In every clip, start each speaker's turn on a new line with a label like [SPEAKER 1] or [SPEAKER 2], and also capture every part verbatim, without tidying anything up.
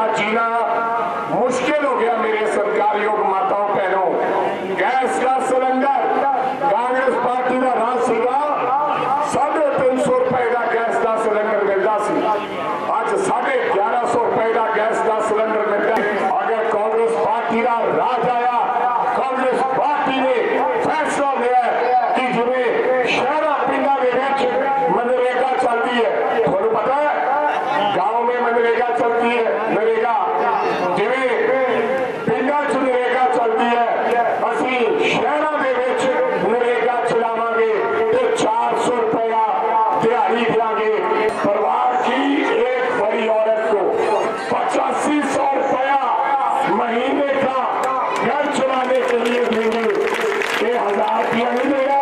[SPEAKER 1] का जीना मुश्किल हो गया मेरे सरकारियों माताओं बहनों। गैस का सिलेंडर कांग्रेस पार्टी का राज सीगा साढ़े तीन सौ रुपए का गैस का सिलेंडर मिलता सी, अज साढ़े ग्यारह सौ रुपए का गैस का सिलेंडर मिलता है। अगर कांग्रेस पार्टी का राज आया, कांग्रेस पार्टी ने फैसला लिया कि जिन्हें शहर पिंडा के मनरेगा चलती है, थोड़ा पता है गांव में मनरेगा चलती है, नरेगा जिन्हें पिंडा च नरेगा चलती है, असि शहरों के नरेगा चलावांगे तो चार सौ रुपया दिहाड़ी देंगे। परिवार की एक बड़ी औरत को पचासी सौ रुपया महीने का घर चलाने के लिए देंगे। ये हजार रुपया नहीं देगा,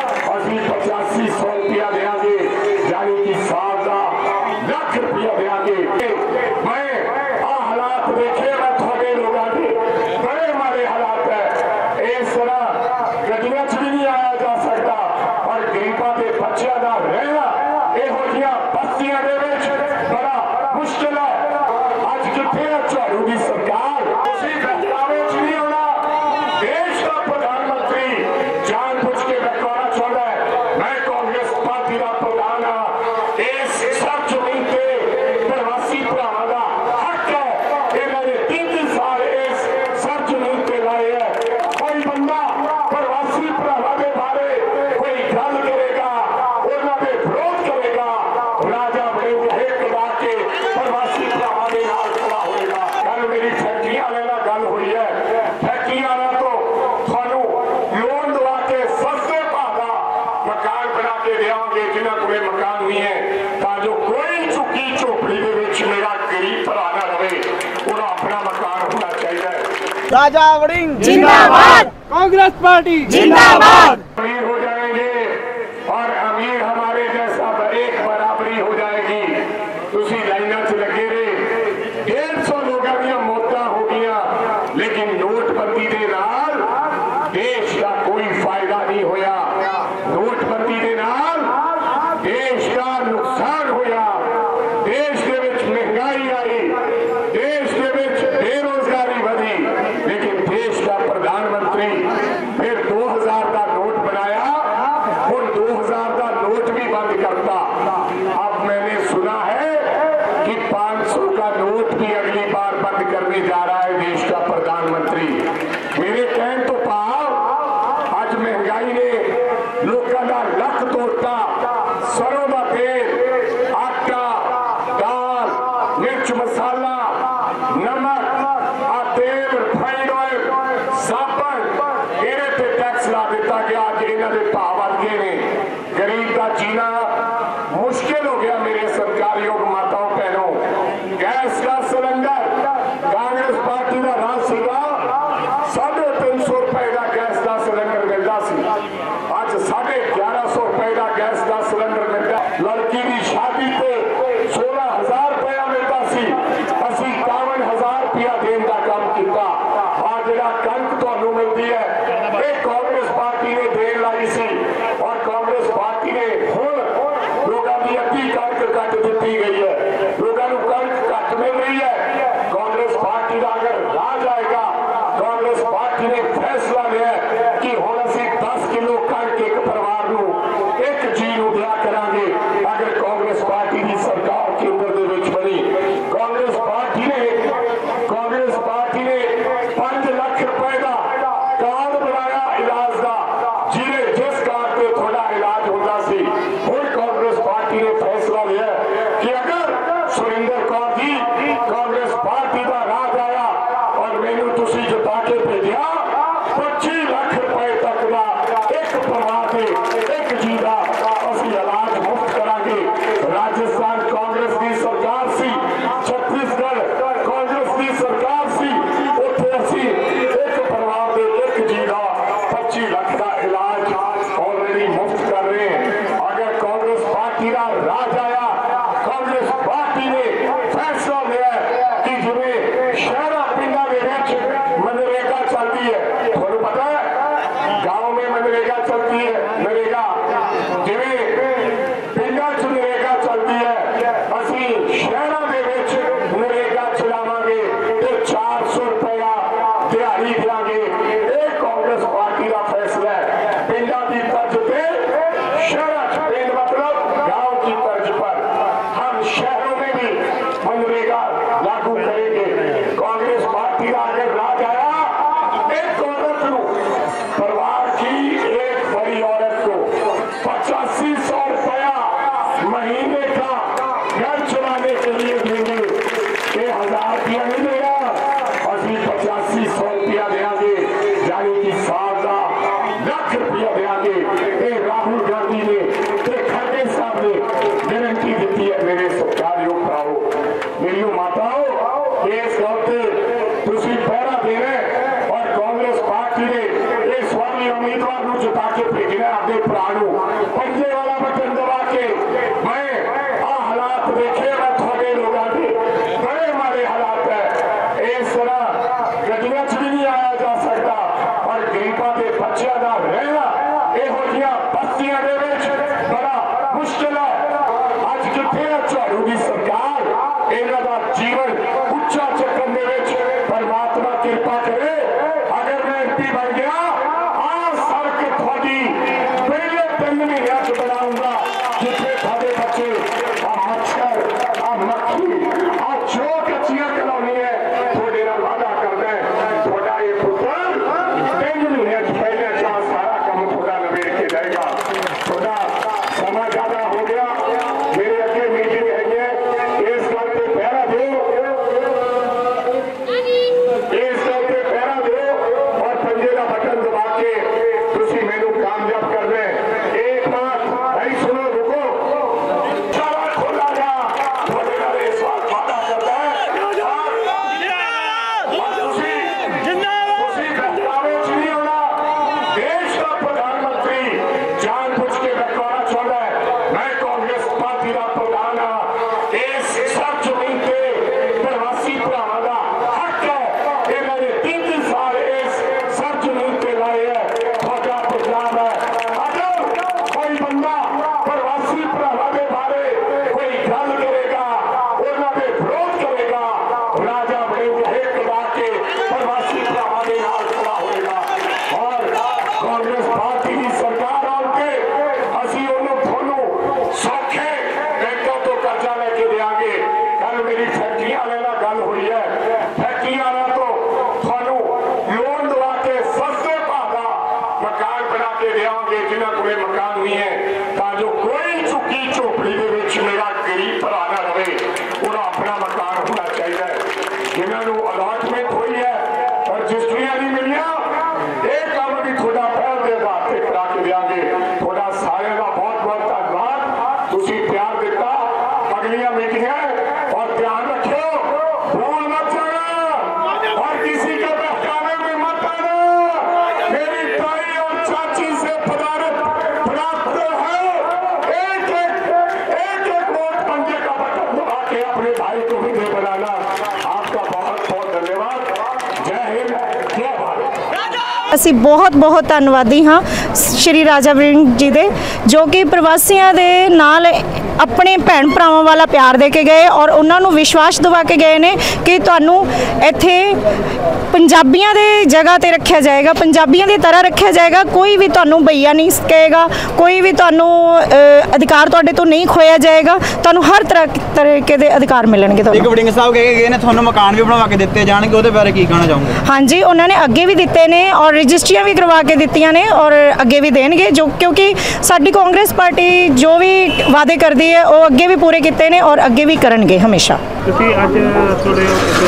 [SPEAKER 1] असि पचासी सौ रुपया देंगे, यानी कि साल का लाख रुपया देंगे। मैं आ हालात देखे मैं थोड़े लोगों के बड़े मारे हालात है, इस तरह गड्डियां च भी नहीं आया जा सकता और गरीबों के बच्चों का रहना यहो जिहियां बस्तियां दे विच बड़ा मुश्किल है। अज किथे है झाड़ू की सरकार? तुसीं बहकावे च नहीं होना। देश का प्रधानमंत्री जानबूझ के बहकाना चाहता है। मैं कांग्रेस पार्टी का प्रधान हाँ, इस सब जमीन से प्रवासी भरावां दा हक है। इन्हां ने तीन तीन साल इस सब जमीन ते लाए है। कोई बंदा प्रवासी भरावां दे बारे कोई गल करेगा, उन्हां दे विरोध करेगा, राजा बड़े कदा के प्रवासी भरावां दे नाल खड़ा होएगा। कल मेरी फैक्ट्री वाले नाल गल हुई है, फैक्ट्री वाला तो थानू लोन दवा के सस्ते भाव दा मकान बना के देंगे जिन्हां कोल मकान नहीं है, ताजो कोई झुकी झोपड़ी दे विच मेरा गरीब भरा ना रहे, उन्हें अपना मकान होना चाहिए।
[SPEAKER 2] राजा वड़िंग
[SPEAKER 3] जिंदाबाद,
[SPEAKER 2] कांग्रेस पार्टी
[SPEAKER 3] जिंदाबाद।
[SPEAKER 1] अमीर हो जाएंगे और अमीर हमारे जैसा एक बराबरी हो जाएगी। तुसी लाइना च लगे रहे, डेढ़ सौ लोगों दी मौतां हो गईयां, लेकिन नोटबंदी दे नाल देश का कोई फायदा नहीं होया। नोटबंदी दे नाल देश का नुकसान होया, देश के विच महंगाई आई, देश के विच बेरोजगारी बढ़ी, लेकिन देश का प्रधानमंत्री फिर दो हजार का नोट बनाया, और दो हजार का नोट भी बंद करता। अब मैंने सुना है कि पांच सौ का नोट भी अगली बार बंद करने जा रहा है देश का प्रधानमंत्री। मेरे कहन तो भाव आज महंगाई ने लोगों का लक तोड़ता। सरों का तेल, आटा, दाल, मिर्च मसाला, नमक, आ तेल, रिफाइंड ऑयल, साबन, इहदे ते टैक्स ला दिता गया। अज इन्हां दे भाव वध गए ने। गरीब का जीना मुश्किल हो गया मेरे सरकारियों माताओं बहनों। गैस का सिलेंडर कांग्रेस पार्टी का राज सीगा साढ़े तीन सौ रुपए का गैस का सिलेंडर मिलता सी, अज साढ़े ग्यारह सौ रुपए का गैस का सिलेंडर मिलता। लड़की की शादी पे सोलह हजार रुपया मिलता सी, असी इक्यावन हजार रुपया देने का काम किया। आज जरा कणक तुहानू मिलती है, ये कांग्रेस पार्टी ने देन लाई सी, और कांग्रेस पार्टी ने हुण लोगों की अद्धी कणक कट दी गई है। लोगों को कणक घट मिल रही है। कांग्रेस पार्टी का अगर राज आएगा, कांग्रेस पार्टी ने फैसला लिया कि हुण असीं दस किलो कणक एक परिवार नूं एक जी नूं दिया करांगे। अगर कांग्रेस पार्टी की सरकार केंद्र दे विच बनी, कांग्रेस पार्टी ने कांग्रेस पार्टी ने पांच लाख रुपए का कार्ड बनाया इलाज का, जिन्हें जिस कार्ड पे थोड़ा इलाज होता सी, हुण कांग्रेस पार्टी ने फैसला लिया कि अगर सुरेंद्र कौर जी कांग्रेस पार्टी का राज आया और मैनू तुसी जिता के भेजा, पच्चीस लाख रुपए तक का एक परिवार के एक जी का असीं इलाज मुफ्त करांगे। राजस्थान कांग्रेस की सरकार सी, छत्तीसगढ़ कांग्रेस की सरकार सी, उत्थे असीं एक परिवार के एक जी का पच्चीस लाख का इलाज ऑलरेडी मुफ्त कर रहे हैं। अगर कांग्रेस पार्टी का राज आया, कांग्रेस पार्टी ने फैसला लिया कि जिन्हें शहरों पिंडा के विच मनरेगा चलती है, थोड़ा पता है गांव में मनरेगा चलती है, नरेगा जिन्हें पिंडा च नरेगा चलती है, असी शहरों के विच नरेगा चलावांगे पार्टी का अगर राज आया, एक औरत को, परिवार की एक बड़ी औरत को पचासी सौ रुपया महीने का घर चलाने के लिए देंगे। ये हजार रुपया नहीं देगा, अभी पचासी सौ रुपया देंगे, यानी कि साल का लाख रुपया देंगे। ये राहुल गांधी ने, खड़गे साहब ने गारंटी दी है। मेरे सत्कार योग भराओ, मेरी माताओं, इस वक्त तुसी पहरा दे रहे और कांग्रेस पार्टी ने इस वाली उम्मीदवार को जिता के भेजना अपने प्राणों पंजे वाला बटन दबा के। मैं आ हालात देखे, मैं थोड़े लोगों के बड़े मारे हालात है। इस तरह गड्डियां च भी नहीं आया जा सकता और गरीबों के बच्चों का रहना यहो जिहियां बस्तियां दे विच बड़ा मुश्किल है। अज किथे है झाड़ू की सरकार? इन्हां दा जीवन उच्चा चक्कन दे विच परमात्मा कृपा करे। अगर मैं एम पी बन गया, आ सड़क थोड़ी पहले तीन महीनों च बनाऊंगा, जिथे साडे बच्चे आ मच्छर, आ मक्खी, आ जो कच्चियां कलौनी है, थोड़े नाल वादा करदा है थोड़ा ये पुत्र तीन महीनों च पहले चा सारा काम थोड़ा नवेड़ के जाएगा। थोड़ा समा ज्यादा हो गया, मेरे अगे मीटिंग है, इस गल पे पहरा दो, इस गल पे पहरा दो और पंजे का बटन दबा के तुसी मैनू कामयाब कर दे। एक बात भाई सुनो, रुको, सारा खोला जा थोड़े नाल इस बात वादा करदा है और तुसी तुसी बहकावे च नहीं होना। देश का प्रधानमंत्री जानबूझ के बहकाना चाहता है। मैं कांग्रेस पार्टी का प्रधान हाँ, इस सब जमीन पे प्रवासी भरावां दा हक है। इन्होंने तीन तीन साल इस सब जमीन पे लाए है, थोड़ा प्रोग्राम है। अगर कोई बंदा प्रवासी भरावां दे बारे कोई गल करेगा, उन्होंने विरोध करेगा, राजा वड़िंग हिक ला के प्रवासी भरावां दे नाल खड़ा होएगा और कांग्रेस पार्टी की सरकार आके असी उन्होंने थोनू सौखे बैंकों तो कर्जा लेके देंगे। कल मेरी फैक्ट्रियां वाले नाल गल हुई है, फैक्ट्रियां वाला तो थोनू लोन दवा के सस्ते भाव का मकान बना के देंगे जिन्होंने कोई मकान नहीं है, ताकि कोई झुकी झोपड़ी के विच मेरा गरीब भरा ना रहे। उन्हें अपना मकान होना चाहिए। जिन्होंने अलॉटमेंट हुई है और रजिस्ट्रियां नहीं मिलियां, एक काम भी थोड़ा पहल के आधार पर करा के देंगे। थोड़ा सारे का बहुत बहुत धन्यवाद, तुसी प्यार दिता। अगलियां मीटिंगें और ध्यान रखियो, भूल मत जाना और किसी के बहकावे में मत आना। मेरी ताई और चाची से पदार्थ प्राप्त है। एक एक एक एक वोट पंजे का बटन दबा के अपने भाई को भी दे बनाना। आपका बहुत बहुत धन्यवाद। जय हिंद, जय भारत।
[SPEAKER 3] ਅਸੀਂ ਬਹੁਤ ਬਹੁਤ ਧੰਨਵਾਦੀ ਹਾਂ ਸ਼੍ਰੀ ਰਾਜਾ ਵੜਿੰਗ ਜੀ ਦੇ, ਜੋ ਕਿ ਪ੍ਰਵਾਸੀਆਂ ਦੇ ਨਾਲ ਆਪਣੇ ਭੈਣ ਭਰਾਵਾਂ ਵਾਲਾ ਪਿਆਰ ਦੇ ਕੇ ਗਏ ਔਰ ਉਹਨਾਂ ਨੂੰ ਵਿਸ਼ਵਾਸ ਦਿਵਾ ਕੇ ਗਏ ਨੇ ਕਿ ਤੁਹਾਨੂੰ ਇੱਥੇ ਪੰਜਾਬੀਆਂ ਦੇ ਜਗ੍ਹਾ ਤੇ ਰੱਖਿਆ ਜਾਏਗਾ, ਪੰਜਾਬੀਆਂ ਦੀ ਤਰ੍ਹਾਂ ਰੱਖਿਆ ਜਾਏਗਾ। ਕੋਈ ਵੀ ਤੁਹਾਨੂੰ ਭਈਆ ਨਹੀਂ ਕਹੇਗਾ, ਕੋਈ ਵੀ ਤੁਹਾਨੂੰ ਅਧਿਕਾਰ ਤੁਹਾਡੇ ਤੋਂ ਨਹੀਂ ਖੋਇਆ ਜਾਏਗਾ, ਤੁਹਾਨੂੰ ਹਰ ਤਰ੍ਹਾਂ ਤਰੀਕੇ ਦੇ ਅਧਿਕਾਰ ਮਿਲਣਗੇ। ਤੁਹਾਨੂੰ
[SPEAKER 4] ਵੜਿੰਗ ਸਾਹਿਬ ਕਹੇ ਗਏ ਨੇ ਤੁਹਾਨੂੰ ਮਕਾਨ ਵੀ ਬਣਵਾ ਕੇ ਦਿੱਤੇ ਜਾਣਗੇ, ਉਹਦੇ ਬਾਰੇ ਕੀ ਕਹਿਣਾ ਚਾਹੋਗੇ?
[SPEAKER 3] ਹਾਂਜੀ, ਉਹਨਾਂ ਨੇ ਅੱਗੇ ਵੀ ਦਿੱਤੇ ਨੇ ਔਰ ਰਜਿਸਟਰੀਆਂ ਵੀ ਕਰਵਾ ਕੇ ਦਿੱਤੀਆਂ ਨੇ ਔਰ ਅੱਗੇ ਵੀ ਦੇਣਗੇ, ਜੋ ਕਿਉਂਕਿ ਸਾਡੀ ਕਾਂਗਰਸ ਪਾਰਟੀ ਜੋ ਵੀ ਵਾਅਦੇ ਕਰਦੀ ਹੈ ਉਹ ਅੱਗੇ ਵੀ ਪੂਰੇ ਕੀਤੇ ਨੇ ਔਰ ਅੱਗੇ ਵੀ ਕਰਨਗੇ ਹਮੇਸ਼ਾ।
[SPEAKER 2] ਤੁਸੀਂ ਅੱਜ ਤੁਹਾਡੇ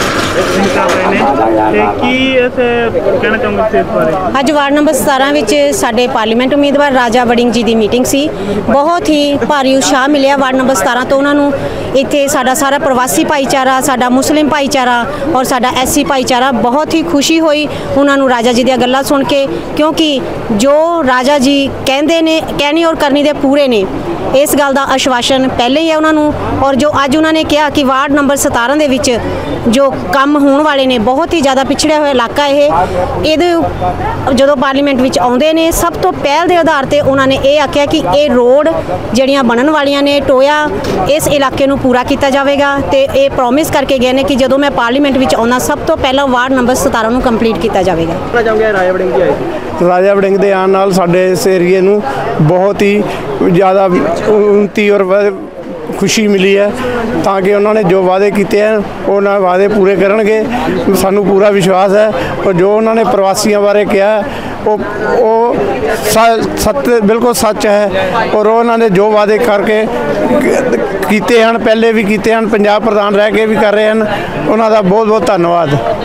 [SPEAKER 2] ਸਾਹਿਬ ਰਹੇ ਨੇ ਤੇ ਕੀ ਇਸ ਕਹਿਣਾ ਚਾਹੁੰਦੇ ਇਸ ਬਾਰੇ?
[SPEAKER 5] ਅੱਜ ਵਾਰਡ ਨੰਬਰ ਸਤਾਰਾਂ ਵਿੱਚ ਸਾਡੇ ਪਾਰਲੀਮੈਂਟ ਉਮੀਦਵਾਰ ਰਾਜਾ ਵੜਿੰਗ ਜੀ ਦੀ ਮੀਟਿੰਗ ਸੀ। ਬਹੁਤ ਹੀ ਭਾਰੀ ਉਤਸ਼ਾਹ ਮਿਲਿਆ ਵਾਰਡ ਨੰਬਰ ਸਤਾਰਾਂ ਤੋਂ ਉਹਨਾਂ ਨੂੰ। ਇੱਥੇ ਸਾਡਾ ਸਾਰਾ ਪ੍ਰਵਾਸੀ ਭਾਈਚਾਰਾ, ਸਾਡਾ ਮੁਸਲਿਮ ਭਾਈਚਾਰਾ ਔਰ ਸਾਡਾ ਐਸਸੀ ਭਾਈਚਾਰਾ ਬਹੁਤ ਹੀ ਖੁਸ਼ੀ ਹੋਈ ਉਹਨਾਂ ਨੂੰ ਰਾਜਾ ਜੀ ਦੀਆਂ ਗੱਲਾਂ ਸੁਣ ਕੇ, ਕਿਉਂਕਿ ਜੋ ਰਾਜਾ ਜੀ ਕਹਿੰਦੇ ਨੇ ਕਹਿਣੀ ਔਰ ਕਰਨੀ ਦੇ ਪੂਰੇ ਨੇ, ਇਸ ਗੱਲ ਦਾ ਆਸ਼ਵਾਸਨ ਪਹਿਲੇ ਹੀ ਹੈ ਉਹਨਾਂ ਨੂੰ। ਔਰ ਜੋ ਅੱਜ ਉਹਨਾਂ ਨੇ ਕਿਹਾ ਕਿ ਵਾਰਡ ਨੰਬਰ ਸਤਾਰਾਂ ਦੇ ਵਿੱਚ ਜੋ ਕੰਮ ਹੋਣ ਵਾਲੇ ਨੇ, ਬਹੁਤ ਹੀ ਜ਼ਿਆਦਾ ਪਿਛੜਿਆ ਹੋਇਆ ਇਲਾਕਾ ਇਹ, ਇਹਦੇ ਜਦੋਂ ਪਾਰਲੀਮੈਂਟ ਵਿੱਚ ਆਉਂਦੇ ਨੇ ਸਭ ਤੋਂ ਪਹਿਲ ਦੇ ਆਧਾਰ ਤੇ ਉਹਨਾਂ ਨੇ ਇਹ ਆਖਿਆ ਕਿ ਇਹ ਰੋਡ ਜਿਹੜੀਆਂ ਬਣਨ ਵਾਲੀਆਂ ਨੇ, ਟੋਇਆ, ਇਸ ਇਲਾਕੇ ਨੂੰ ਪੂਰਾ ਕੀਤਾ ਜਾਵੇਗਾ ਤੇ ਇਹ ਪ੍ਰੋਮਿਸ ਕਰਕੇ ਗਏ ਨੇ ਕਿ ਜਦੋਂ ਮੈਂ ਪਾਰਲੀਮੈਂਟ ਵਿੱਚ ਆਉਣਾ ਸਭ ਤੋਂ ਪਹਿਲਾਂ ਵਾਰਡ ਨੰਬਰ ਸਤਾਰਾਂ ਨੂੰ ਕੰਪਲੀਟ ਕੀਤਾ ਜਾਵੇਗਾ।
[SPEAKER 4] ਰਾਜਾ ਵੜਿੰਗ ਜੀ ਆਏ ਸੀ।
[SPEAKER 6] ਰਾਜਾ ਵੜਿੰਗ ਦੇ ਆਉਣ ਨਾਲ ਸਾਡੇ ਇਸ ਏਰੀਏ ਨੂੰ ਬਹੁਤ ਹੀ ਜ਼ਿਆਦਾ ਉੱਨਤੀ ਔਰ ਖੁਸ਼ੀ ਮਿਲੀ ਹੈ ਤਾਂ ਕਿ ਉਹਨਾਂ ਨੇ ਜੋ ਵਾਅਦੇ ਕੀਤੇ ਹਨ ਉਹਨਾਂ ਵਾਅਦੇ ਪੂਰੇ ਕਰਨਗੇ। ਸਾਨੂੰ ਪੂਰਾ ਵਿਸ਼ਵਾਸ ਹੈ ਔਰ ਜੋ ਉਹਨਾਂ ਨੇ ਪ੍ਰਵਾਸੀਆਂ ਬਾਰੇ ਕਿਹਾ ਉਹ ਉਹ ਸੱਤ ਬਿਲਕੁਲ ਸੱਚ ਹੈ ਔਰ ਉਹਨਾਂ ਨੇ ਜੋ ਵਾਅਦੇ ਕਰਕੇ ਕੀਤੇ ਹਨ, ਪਹਿਲੇ ਵੀ ਕੀਤੇ ਹਨ, ਪੰਜਾਬ ਪ੍ਰਧਾਨ ਰਹਿ ਕੇ ਵੀ ਕਰ ਰਹੇ ਹਨ। ਉਹਨਾਂ ਦਾ ਬਹੁਤ ਬਹੁਤ ਧੰਨਵਾਦ।